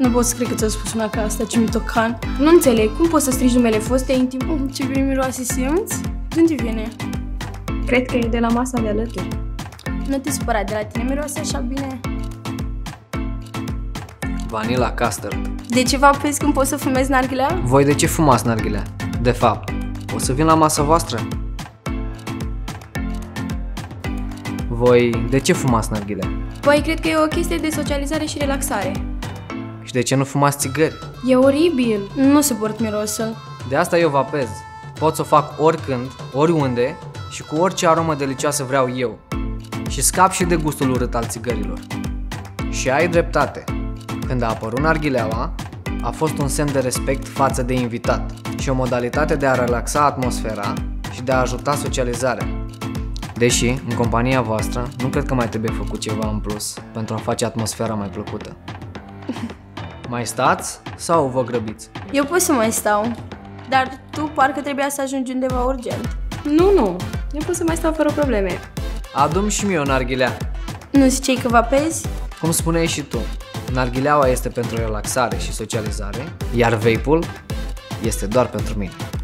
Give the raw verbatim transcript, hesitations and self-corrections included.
Nu pot să cred că ți-a spus una ca asta, ce mitocan. Nu înțeleg, cum poți să strigi numele foste intim? Ce bine miroase simți? De unde vine? Cred că e de la masa de alături. Nu te supăra, de la tine miroase așa bine. Vanilla Caster. De ce vă apezi când poți să fumezi narghilea? Voi de ce fumați narghilea? De fapt, o să vin la masa voastră? Voi de ce fumați narghilea? Păi, cred că e o chestie de socializare și relaxare. Și de ce nu fumați țigări? E oribil. Nu suport mirosul. De asta eu vă apez. Pot să o fac oricând, oriunde și cu orice aromă delicioasă vreau eu. Și scap și de gustul urât al țigărilor. Și ai dreptate. Când a apărut narghileaua, a fost un semn de respect față de invitat și o modalitate de a relaxa atmosfera și de a ajuta socializarea. Deși, în compania voastră, nu cred că mai trebuie făcut ceva în plus pentru a face atmosfera mai plăcută. Mai stați sau vă grăbiți? Eu pot să mai stau, dar tu parcă trebuia să ajungi undeva urgent. Nu, nu. Eu pot să mai stau fără probleme. Adu-mi și mie o narghilea. Nu zicei că vă apezi? Cum spuneai și tu, narghileaua este pentru relaxare și socializare, iar vape-ul este doar pentru mine.